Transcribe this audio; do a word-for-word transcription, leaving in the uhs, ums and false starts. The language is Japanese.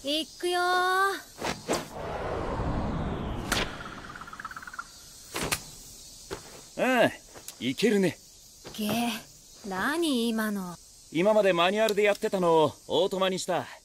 行くよー。うん、いけるね。 げ、何今の。 今までマニュアルでやってたのをオートマにした。